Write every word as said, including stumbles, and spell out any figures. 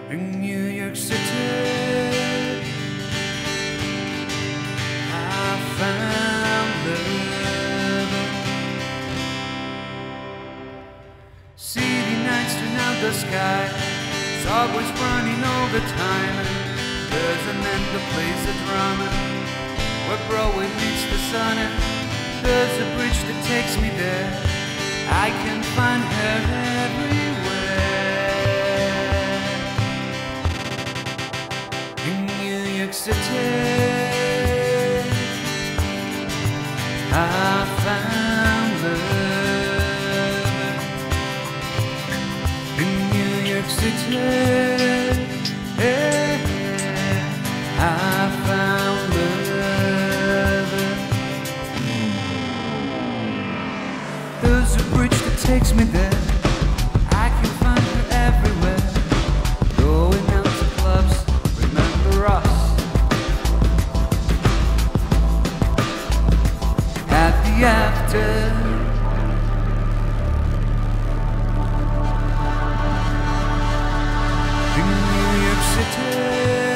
in New York City. I found love. City nights turn out the sky, subways running all the time. There's an end that plays the drama where Broadway meets the sun, and there's a bridge that takes me there. I can find her everywhere in New York City. I found love in New York City. I found love. There's a bridge that takes me there. I can find her everywhere. Going out to clubs, remember us. Happy after. In New York City.